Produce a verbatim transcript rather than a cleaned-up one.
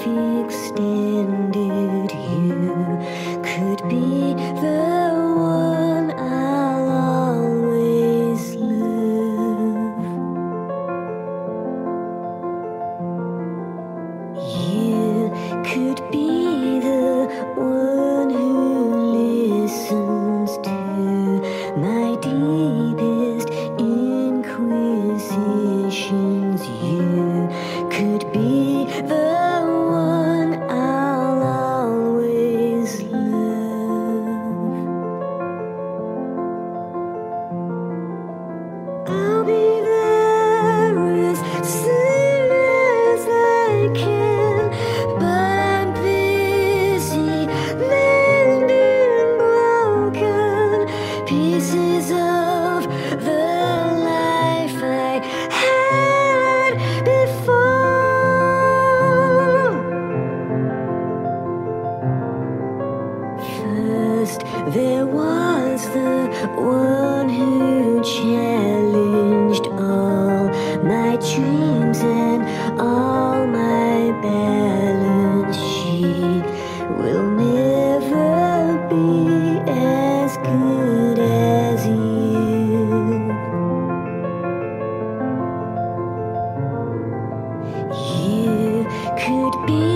extended. You could be the one I'll always love. You could be the one who listens to my deepest inquisitions. You could be the one I'll always love. I'll be there as soon as I can, but I'm busy mending broken pieces of the life I had before. First, there was the one who challenged all my dreams and all my balance. She will never be as good as you. You could be